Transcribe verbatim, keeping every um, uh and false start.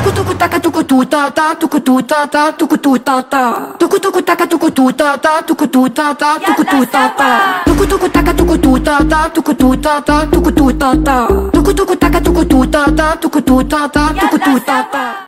Tucu tucu taca tucu tu ta ta tucu tu ta ta tucu tu ta ta. Tucu tucu taca tucu tu ta ta tucu tu ta ta tucu tu ta ta. Tucu tucu taca tucu tu ta ta tucu tu ta ta tucu tu ta ta. Tucu tucu taca tucu tu ta ta tucu tu ta ta tucu tu ta ta.